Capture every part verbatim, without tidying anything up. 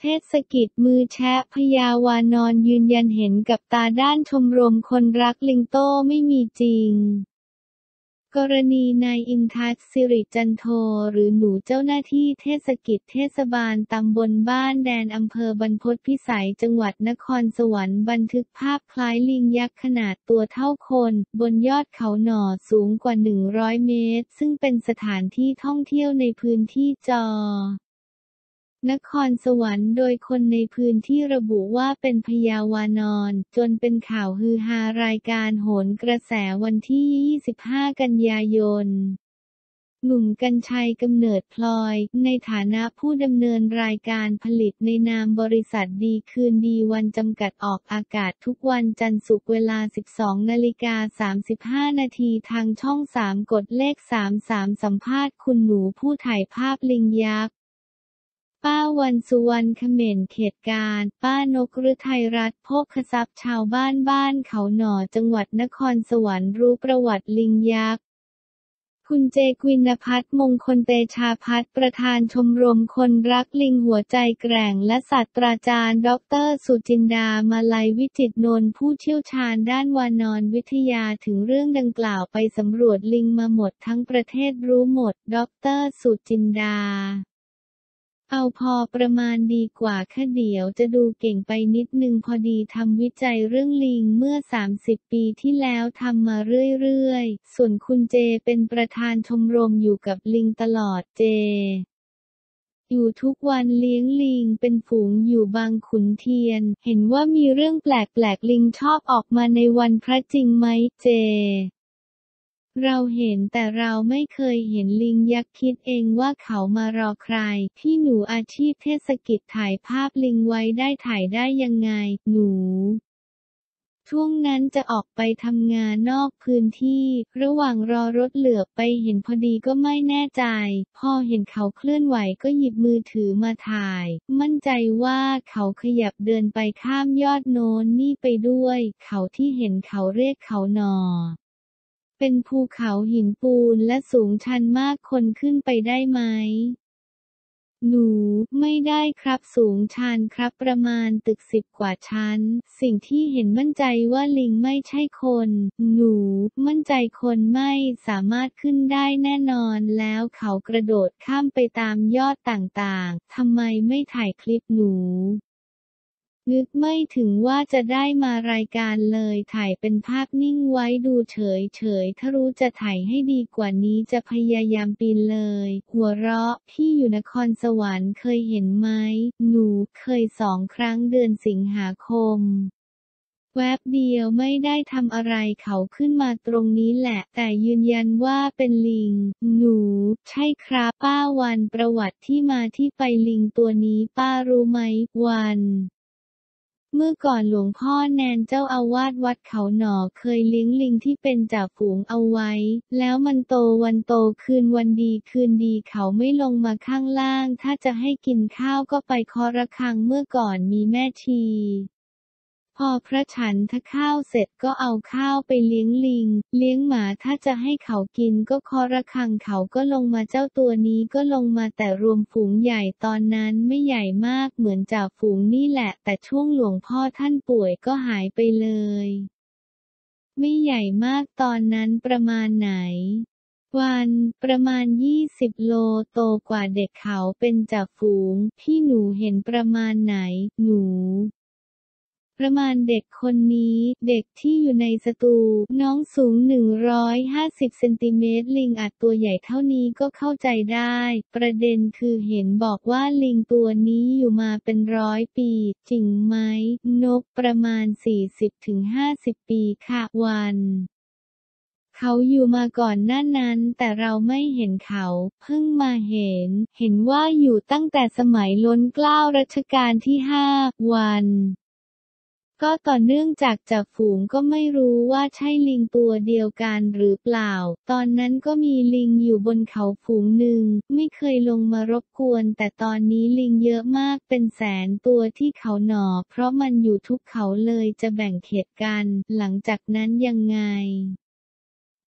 ศกิจมือแชะพยาวานอนยืนยันเห็นกับตาด้านชมรมคนรักลิงโต้ไม่มีจริงกรณีนายอินทัศน์สิริจันโทหรือหนูเจ้าหน้าที่เทศกิจเทศบาลตำบลบ้านแดนอำเภอบรรพตพิสัยจังหวัดนครสวรรค์บันทึกภาพคล้ายลิงยักษ์ขนาดตัวเท่าคนบนยอดเขาหน่อสูงกว่าหนึ่งร้อยเมตรซึ่งเป็นสถานที่ท่องเที่ยวในพื้นที่จนครสวรรค์โดยคนในพื้นที่ระบุว่าเป็นพยาวานอนจนเป็นข่าวฮือฮารายการโหนกระแสวันที่ยี่สิบห้ากันยายนหนุ่มกรรชัยกำเนิดพลอยในฐานะผู้ดำเนินรายการผลิตในนามบริษัทดีคืนดีวันจำกัดออกอากาศทุกวันจันทร์ศุกร์เวลา สิบสองนาฬิกาสามสิบห้านาทีทางช่องสามกดเลขสามสิบสามสัมภาษณ์คุณหนูผู้ถ่ายภาพลิงยักษ์ป้าวันสุวรรณเขม่นเขตการป้านกฤทัยรัตน์โภคทรัพย์ชาวบ้านบ้านเขาหน่อจังหวัดนครสวรรค์รู้ประวัติลิงยักษ์คุณเจกวินภัทรมงคลเตชาพัฒน์ประธานชมรมคนรักลิงหัวใจแกร่งและศาสตราจารย์ดรสุจินดามาลัยวิจิตรนนท์ผู้เชี่ยวชาญด้านวานอนวิทยาถึงเรื่องดังกล่าวไปสำรวจลิงมาหมดทั้งประเทศรู้หมดดรสุจินดาเอาพอประมาณดีกว่าค่ะเดี๋ยวจะดูเก่งไปนิดนึงพอดีทำวิจัยเรื่องลิงเมื่อสามสิบปีที่แล้วทำมาเรื่อยๆส่วนคุณเจเป็นประธานชมรมอยู่กับลิงตลอดเจอยู่ทุกวันเลี้ยงลิงเป็นฝูงอยู่บางขุนเทียนเห็นว่ามีเรื่องแปลกๆลิงชอบออกมาในวันพระจริงไหมเจเราเห็นแต่เราไม่เคยเห็นลิงยักษ์คิดเองว่าเขามารอใครพี่หนูอาชีพเทศกิจถ่ายภาพลิงไว้ได้ถ่ายได้ยังไงหนูช่วงนั้นจะออกไปทำงานนอกพื้นที่ระหว่างรอรถเหลือบไปเห็นพอดีก็ไม่แน่ใจพอเห็นเขาเคลื่อนไหวก็หยิบมือถือมาถ่ายมั่นใจว่าเขาขยับเดินไปข้ามยอดโน้นนี่ไปด้วยเขาที่เห็นเขาเรียกเขาหนอเป็นภูเขาหินปูนและสูงชันมากคนขึ้นไปได้ไหมหนูไม่ได้ครับสูงชันครับประมาณตึกสิบกว่าชั้นสิ่งที่เห็นมั่นใจว่าลิงไม่ใช่คนหนูมั่นใจคนไม่สามารถขึ้นได้แน่นอนแล้วเขากระโดดข้ามไปตามยอดต่างๆทำไมไม่ถ่ายคลิปหนูนึกไม่ถึงว่าจะได้มารายการเลยถ่ายเป็นภาพนิ่งไว้ดูเฉยๆถ้ารู้จะถ่ายให้ดีกว่านี้จะพยายามปีนเลยหัวเราะพี่อยู่นครสวรรค์เคยเห็นไหมหนูเคยสองครั้งเดือนสิงหาคมแวบเดียวไม่ได้ทำอะไรเขาขึ้นมาตรงนี้แหละแต่ยืนยันว่าเป็นลิงหนูใช่ครับป้าวันประวัติที่มาที่ไปลิงตัวนี้ป้ารู้ไหมวันเมื่อก่อนหลวงพ่อแนนเจ้าอาวาสวัดเขาหน่อเคยเลี้ยงลิงที่เป็นจ่าฝูงเอาไว้แล้วมันโตวันโตคืนวันดีคืนดีเขาไม่ลงมาข้างล่างถ้าจะให้กินข้าวก็ไปเคาะระฆังเมื่อก่อนมีแม่ชีพอพระฉันทข้าวเสร็จก็เอาข้าวไปเลี้ยงลิงเลี้ยงหมาถ้าจะให้เขากินก็เคาะระฆังเขาก็ลงมาเจ้าตัวนี้ก็ลงมาแต่รวมฝูงใหญ่ตอนนั้นไม่ใหญ่มากเหมือนจ่าฝูงนี่แหละแต่ช่วงหลวงพ่อท่านป่วยก็หายไปเลยไม่ใหญ่มากตอนนั้นประมาณไหนวันประมาณยี่สิบโลโตกว่าเด็กเขาเป็นจ่าฝูงพี่หนูเห็นประมาณไหนหนูประมาณเด็กคนนี้เด็กที่อยู่ในสตูน้องสูงหนึ่งร้อยห้าสิบเซนติเมตรลิงอาจตัวใหญ่เท่านี้ก็เข้าใจได้ประเด็นคือเห็นบอกว่าลิงตัวนี้อยู่มาเป็นร้อยปีจริงไหมนกประมาณ สี่สิบถึงห้าสิบ ปีค่ะวันเขาอยู่มาก่อนหน้านั้นแต่เราไม่เห็นเขาเพิ่งมาเห็นเห็นว่าอยู่ตั้งแต่สมัยล้นเกล้ารัชกาลที่ห้าวันก็ต่อเนื่องจากจ่าฝูงก็ไม่รู้ว่าใช่ลิงตัวเดียวกันหรือเปล่าตอนนั้นก็มีลิงอยู่บนเขาฝูงหนึ่งไม่เคยลงมารบกวนแต่ตอนนี้ลิงเยอะมากเป็นแสนตัวที่เขาหนอเพราะมันอยู่ทุกเขาเลยจะแบ่งเขตกันหลังจากนั้นยังไง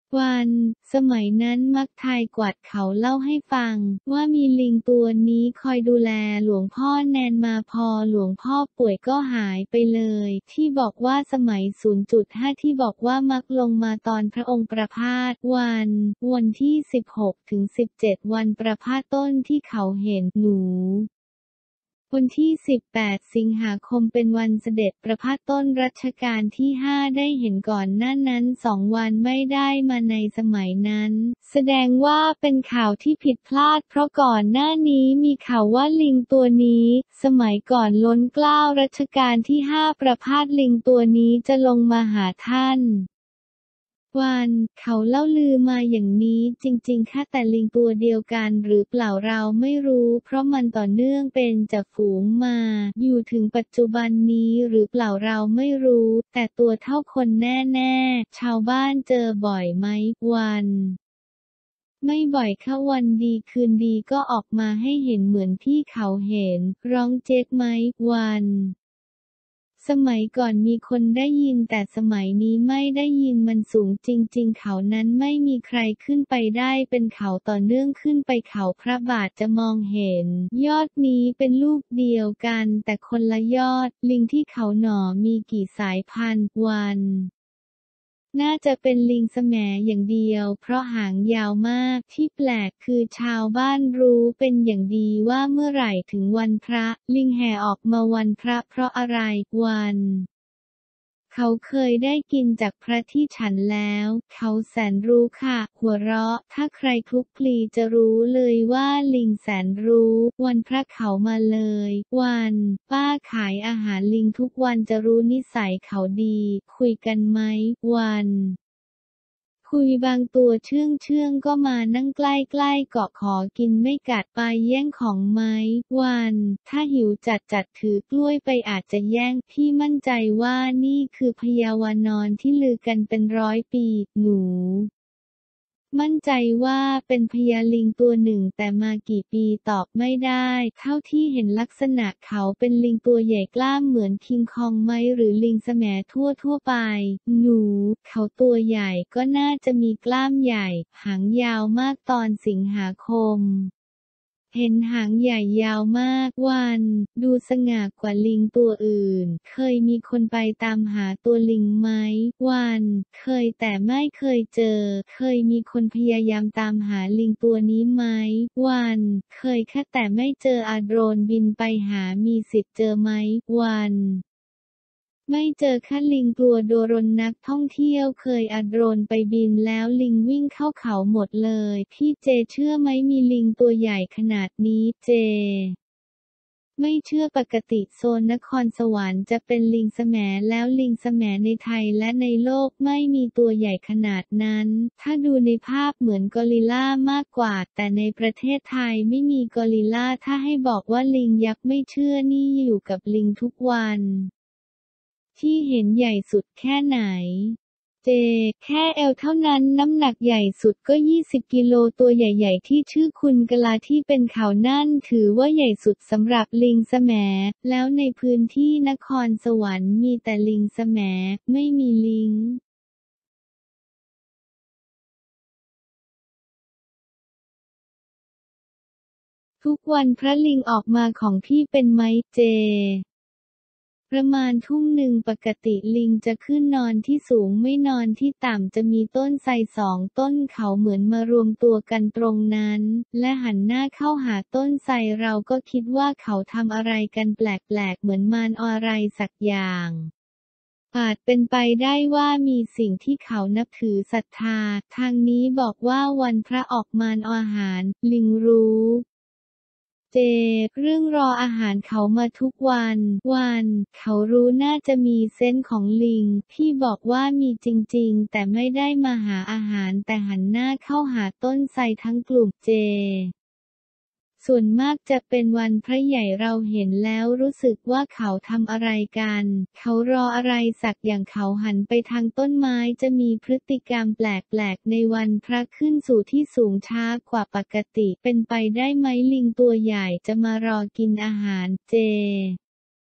วัน สมัยนั้นมักทายกวาดเขาเล่าให้ฟัง ว่ามีลิงตัวนี้คอยดูแลหลวงพ่อแนนมาพอหลวงพ่อป่วยก็หายไปเลย ที่บอกว่าสมัย ศูนย์จุดห้า ที่บอกว่ามักลงมาตอนพระองค์ประพาส วัน วันที่ สิบหกถึงสิบเจ็ด วันประพาสต้นที่เขาเห็น หนู วันที่ สิบแปด สิงหาคมเป็นวันเสด็จประพาสต้นรัชกาลที่ ห้า ได้เห็นก่อนหน้านั้นสองวันไม่ได้มาในสมัยนั้น แสดงว่าเป็นข่าวที่ผิดพลาดเพราะก่อนหน้านี้มีข่าวว่าลิงตัวนี้ สมัยก่อนล้นเกล้ารัชกาลที่ ห้า ประพาสลิงตัวนี้จะลงมาหาท่าน วัน เขาเล่าลือมาอย่างนี้จริงๆค่ะแต่ลิงตัวเดียวกันหรือเปล่าเราไม่รู้เพราะมันต่อเนื่องเป็นจ่าฝูงมา อยู่ถึงปัจจุบันนี้หรือเปล่าเราไม่รู้ แต่ตัวเท่าคนแน่ๆ ชาวบ้านเจอบ่อยไหม วัน ไม่บ่อยค่ะวันดีคืนดีก็ออกมาให้เห็นเหมือนที่เขาเห็น ร้องเจ๊กไหม วัน สมัยก่อนมีคนได้ยินแต่สมัยนี้ไม่ได้ยินมันสูงจริงๆเขานั้นไม่มีใครขึ้นไปได้เป็นเขาต่อเนื่องขึ้นไปเขาพระบาทจะมองเห็น ยอดนี้เป็นลูกเดียวกันแต่คนละยอด ลิงที่เขาหนอมีกี่สายพันธุ์ วัน น่าจะเป็นลิงแสมอย่างเดียวเพราะหางยาวมาก ที่แปลกคือชาวบ้านรู้เป็นอย่างดีว่าเมื่อไหร่ถึงวันพระ ลิงแห่ออกมาวันพระเพราะอะไร วัน เขาเคยได้กินจากพระที่ฉันแล้ว เขาแสนรู้ค่ะ หัวเราะ ถ้าใครคลุกคลีจะรู้เลยว่าลิงแสนรู้ วันพระเขามาเลย วัน ป้าขายอาหารลิงทุกวันจะรู้นิสัยเขาดี คุยกันไหม วัน คุยบางตัวเชื่องเชื่องก็มานั่งใกล้ๆเกาะขอกินไม่กัดไปแย่งของไหม วัน ถ้าหิวจัดจัดถือกล้วยไปอาจจะแย่ง พี่มั่นใจว่านี่คือพญาวานรที่ลือกันเป็นร้อยปี หนู มั่นใจว่าเป็นพญาลิงตัวหนึ่งแต่มากี่ปีตอบไม่ได้ เท่าที่เห็นลักษณะเขาเป็นลิงตัวใหญ่กล้ามเหมือนคิงคองไหมหรือลิงแสมทั่วทั่วไป หนู เขาตัวใหญ่ก็น่าจะมีกล้ามใหญ่ หางยาวมากตอนสิงหาคม เห็นหางใหญ่ยาวมาก วัน ดูสง่ากว่าลิงตัวอื่น เคยมีคนไปตามหาตัวลิงไหม วัน เคยแต่ไม่เคยเจอ เคยมีคนพยายามตามหาลิงตัวนี้ไหม วัน เคยค่ะแต่ไม่เจออาโดรนบินไปหามีสิทธิ์เจอไหม วัน ไม่เจอค่ะลิงกลัวโดรนนักท่องเที่ยวเคยเอาโดรนไปบินแล้วลิงวิ่งเข้าเขาหมดเลย พี่เจเชื่อไหมมีลิงตัวใหญ่ขนาดนี้ เจ ไม่เชื่อปกติโซนนครสวรรค์จะเป็นลิงแสมแล้วลิงแสมในไทยและในโลกไม่มีตัวใหญ่ขนาดนั้น ถ้าดูในภาพเหมือนกอริลลามากกว่าแต่ในประเทศไทยไม่มีกอริลลาถ้าให้บอกว่าลิงยักษ์ไม่เชื่อนี่อยู่กับลิงทุกวันที่เห็นใหญ่สุดแค่ไหน เจ แค่เอวเท่านั้นน้ำหนักใหญ่สุดก็ยี่สิบกิโลตัวใหญ่ๆที่ชื่อคุณกลาที่เป็นเขานั่นถือว่าใหญ่สุดสำหรับลิงแสมแล้วในพื้นที่นครสวรรค์มีแต่ลิงแสมไม่มีลิง ทุกวันพระลิงออกมาของพี่เป็นไหม เจ ประมาณทุ่มหนึ่งปกติลิงจะขึ้นนอนที่สูงไม่นอนที่ต่ำจะมีต้นไทรสองต้นเขาเหมือนมารวมตัวกันตรงนั้น และหันหน้าเข้าหาต้นไทรเราก็คิดว่าเขาทำอะไรกันแปลกๆเหมือนมารอะไรสักอย่างอาจเป็นไปได้ว่ามีสิ่งที่เขานับถือศรัทธาทางนี้บอกว่าวันพระออกมารอาหารลิงรู้ เจ เรื่องรออาหารเขามาทุกวัน วัน เขารู้น่าจะมีเซนส์ของลิง พี่บอกว่ามีจริงๆแต่ไม่ได้มาหาอาหารแต่หันหน้าเข้าหาต้นไทรทั้งกลุ่ม เจ ส่วนมากจะเป็นวันพระใหญ่เราเห็นแล้วรู้สึกว่าเขาทำอะไรกัน เขารออะไรสักอย่างเขาหันไปทางต้นไม้จะมีพฤติกรรมแปลกๆในวันพระขึ้นสู่ที่สูงช้ากว่าปกติเป็นไปได้ไหมลิงตัวใหญ่จะมารอกินอาหาร เจ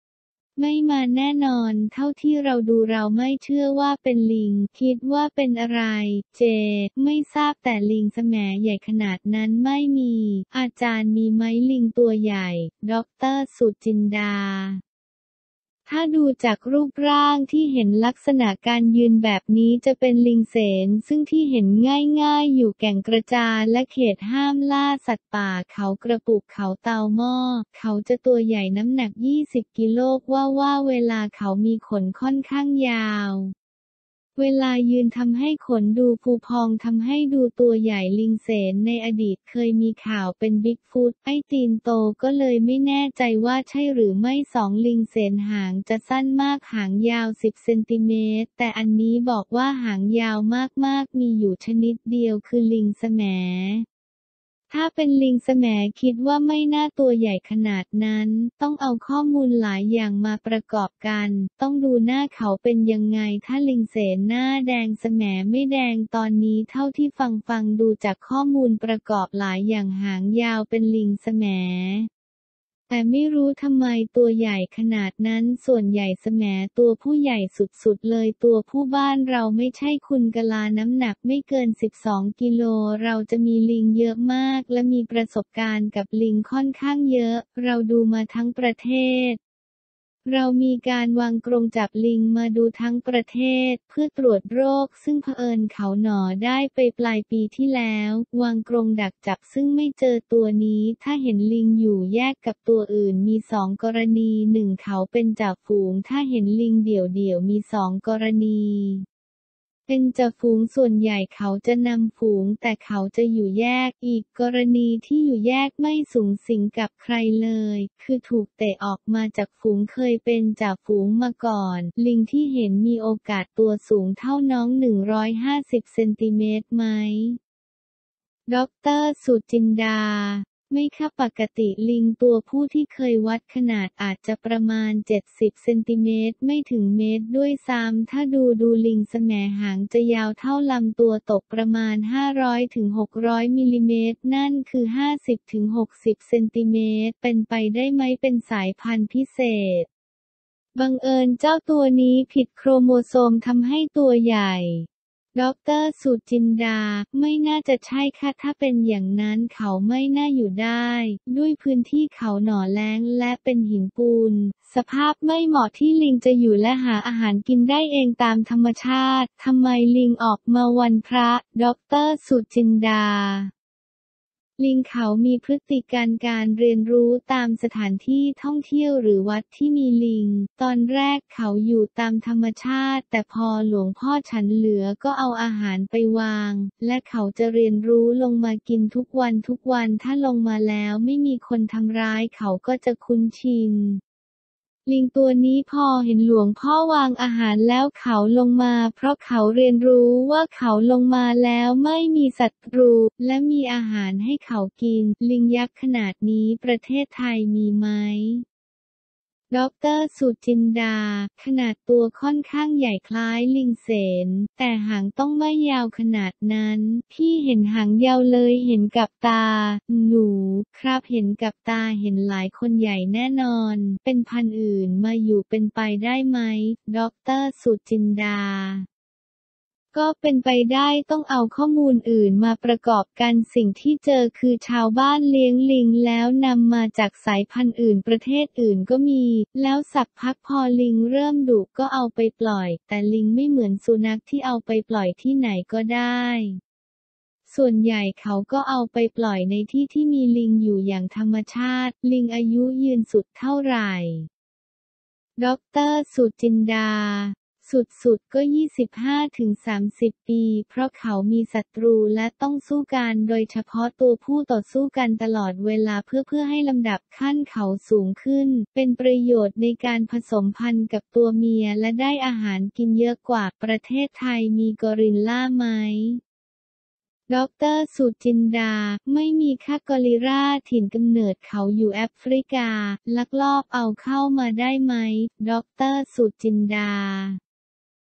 ไม่มาแน่นอนเท่าที่เราดูเราไม่เชื่อว่าเป็นลิงคิดว่าเป็นอะไร เจ ไม่ทราบแต่ลิงแสมใหญ่ขนาดนั้นไม่มี อาจารย์มีไหมลิงตัวใหญ่ ด็อกเตอร์สุจินดา ถ้าดูจากรูปร่างที่เห็นลักษณะการยืนแบบนี้จะเป็นลิงเสนซึ่งที่เห็นง่ายๆอยู่แก่งกระจานและเขตห้ามล่าสัตว์ป่าเขากระปุกเขาเตาหม้อเขาจะตัวใหญ่น้ำหนักยี่สิบกิโลว่าว่าเวลาเขามีขนค่อนข้างยาวเวลายืนทำให้ขนดูฟูพองทำให้ดูตัวใหญ่ลิงเสนในอดีตเคยมีข่าวเป็นบิ๊กฟุตไอ้ตีนโตก็เลยไม่แน่ใจว่าใช่หรือไม่สองลิงเสนหางจะสั้นมากหางยาวสิบเซนติเมตรแต่อันนี้บอกว่าหางยาวมากๆมีอยู่ชนิดเดียวคือลิงแสมถ้าเป็นลิงแสมคิดว่าไม่น่าตัวใหญ่ขนาดนั้นต้องเอาข้อมูลหลายอย่างมาประกอบกันต้องดูหน้าเขาเป็นยังไงถ้าลิงเสนหน้าแดงแสมไม่แดงตอนนี้เท่าที่ฟังฟังดูจากข้อมูลประกอบหลายอย่างหางยาวเป็นลิงแสมแต่ไม่รู้ทำไมตัวใหญ่ขนาดนั้นส่วนใหญ่แสมตัวผู้ใหญ่สุดๆเลยตัวผู้บ้านเราไม่ใช่คุณกะลาน้ำหนักไม่เกินสิบสองกิโลเราจะมีลิงเยอะมากและมีประสบการณ์กับลิงค่อนข้างเยอะเราดูมาทั้งประเทศเรามีการวางกรงจับลิงมาดูทั้งประเทศเพื่อตรวจโรคซึ่งเผอิญเขาหนอได้ไปปลายปีที่แล้ววางกรงดักจับซึ่งไม่เจอตัวนี้ถ้าเห็นลิงอยู่แยกกับตัวอื่นมีสองกรณีหนึ่งเขาเป็นจ่าฝูงถ้าเห็นลิงเดี่ยวๆมีสองกรณีเป็นจ่าฝูงส่วนใหญ่เขาจะนำฝูงแต่เขาจะอยู่แยกอีกกรณีที่อยู่แยกไม่สุงสิงกับใครเลยคือถูกเตะออกมาจากฝูงเคยเป็นจ่าฝูงมาก่อนลิงที่เห็นมีโอกาสตัวสูงเท่าน้องหนึ่งร้อยห้าสิบเซนติเมตรไหมด็อกเตอร์สุจินดาไม่ค่ะปกติลิงตัวผู้ที่เคยวัดขนาดอาจจะประมาณเจ็ดสิบเซนติเมตรไม่ถึงเมตรด้วยซ้ำถ้าดูดูลิงแสมหางจะยาวเท่าลำตัวตกประมาณห้าร้อยถึงหกร้อยมิลลิเมตรนั่นคือห้าสิบถึงหกสิบเซนติเมตรเป็นไปได้ไหมเป็นสายพันธุ์พิเศษบังเอิญเจ้าตัวนี้ผิดโครโมโซมทำให้ตัวใหญ่ด็อกเตอร์สุจินดาไม่น่าจะใช่ค่ะถ้าเป็นอย่างนั้นเขาไม่น่าอยู่ได้ด้วยพื้นที่เขาหน่อแล้งและเป็นหินปูนสภาพไม่เหมาะที่ลิงจะอยู่และหาอาหารกินได้เองตามธรรมชาติทำไมลิงออกมาวันพระด็อกเตอร์สุจินดาลิงเขามีพฤติการการเรียนรู้ตามสถานที่ท่องเที่ยวหรือวัดที่มีลิงตอนแรกเขาอยู่ตามธรรมชาติแต่พอหลวงพ่อฉันเหลือก็เอาอาหารไปวางและเขาจะเรียนรู้ลงมากินทุกวันทุกวันถ้าลงมาแล้วไม่มีคนทำร้ายเขาก็จะคุ้นชินลิงตัวนี้พอเห็นหลวงพ่อวางอาหารแล้วเขาลงมาเพราะเขาเรียนรู้ว่าเขาลงมาแล้วไม่มีศัตรูและมีอาหารให้เขากินลิงยักษ์ขนาดนี้ประเทศไทยมีไหมด็อกเตอร์สุจินดาขนาดตัวค่อนข้างใหญ่คล้ายลิงเสนแต่หางต้องไม่ยาวขนาดนั้นพี่เห็นหางยาวเลยเห็นกับตาหนูครับเห็นกับตาเห็นหลายคนใหญ่แน่นอนเป็นพันธุ์อื่นมาอยู่เป็นไปได้ไหมด็อกเตอร์สุจินดาก็เป็นไปได้ต้องเอาข้อมูลอื่นมาประกอบกันสิ่งที่เจอคือชาวบ้านเลี้ยงลิงแล้วนำมาจากสายพันธุ์อื่นประเทศอื่นก็มีแล้วสักพักพอลิงเริ่มดุก็เอาไปปล่อยแต่ลิงไม่เหมือนสุนัขที่เอาไปปล่อยที่ไหนก็ได้ส่วนใหญ่เขาก็เอาไปปล่อยในที่ที่มีลิงอยู่อย่างธรรมชาติลิงอายุยืนสุดเท่าไหร่ด็อกเตอร์สุจินดาสุดๆก็ ยี่สิบห้าถึงสามสิบ ปีเพราะเขามีศัตรูและต้องสู้กันโดยเฉพาะตัวผู้ต่อสู้กันตลอดเวลาเพื่อเพื่อให้ลำดับขั้นเขาสูงขึ้นเป็นประโยชน์ในการผสมพันธุ์กับตัวเมียและได้อาหารกินเยอะกว่าประเทศไทยมีกอริลลาไหมด็อกเตอร์สุจินดาไม่มีค่ะกอริลลาถิ่นกำเนิดเขาอยู่แอฟริกาลักลอบเอาเข้ามาได้ไหมด็อกเตอร์สุจินดา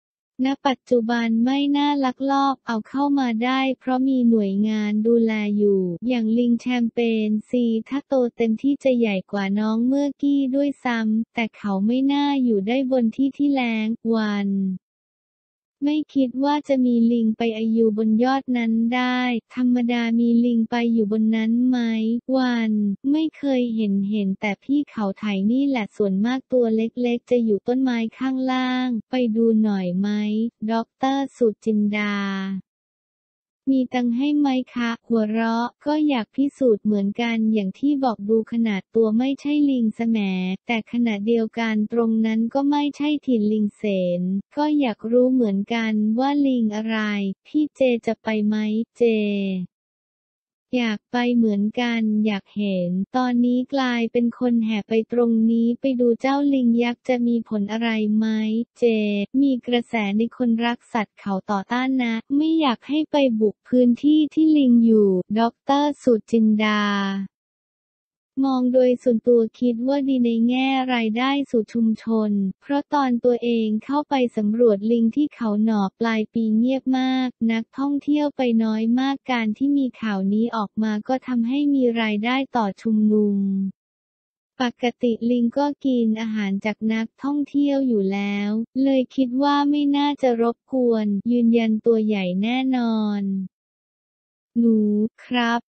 ณปัจจุบันไม่น่าลักลอบเอาเข้ามาได้เพราะมีหน่วยงานดูแลอยู่ อย่างลิงแชมเปญซีถ้าโตเต็มที่จะใหญ่กว่าน้องเมื่อกี้ด้วยซ้ำ แต่เขาไม่น่าอยู่ได้บนที่ที่แล้ง วัน ไม่คิดว่าจะมีลิงไปอายุบนยอดนั้นได้ ธรรมดามีลิงไปอยู่บนนั้นไหม วัน ไม่เคยเห็นเห็นแต่พี่เขาไถนี่แหละส่วนมากตัวเล็กๆจะอยู่ต้นไม้ข้างล่าง ไปดูหน่อยไหม ด็อกเตอร์สุจินดา มีตังค์ให้ไหมคะ หัวเราะ ก็อยากพิสูจน์เหมือนกันอย่างที่บอกดูขนาดตัวไม่ใช่ลิงแสม แต่ขณะเดียวกันตรงนั้นก็ไม่ใช่ถิ่นลิงเสน ก็อยากรู้เหมือนกันว่าลิงอะไร พี่เจจะไปไหม เจ อยากไปเหมือนกันอยากเห็น ตอนนี้กลายเป็นคนแห่ไปตรงนี้ไปดูเจ้าลิงยักษ์จะมีผลอะไรไหม เจ มีกระแสในคนรักสัตว์เขาต่อต้านนะ ไม่อยากให้ไปบุกพื้นที่ที่ลิงอยู่ ด็อกเตอร์สุจินดา มองโดยส่วนตัวคิดว่าดีในแง่รายได้สู่ชุมชน เพราะตอนตัวเองเข้าไปสำรวจลิงที่เขาหนอปลายปีเงียบมาก นักท่องเที่ยวไปน้อยมากการที่มีข่าวนี้ออกมาก็ทำให้มีรายได้ต่อชุมนุม ปกติลิงก็กินอาหารจากนักท่องเที่ยวอยู่แล้ว เลยคิดว่าไม่น่าจะรบกวน ยืนยันตัวใหญ่แน่นอน หนู ครับ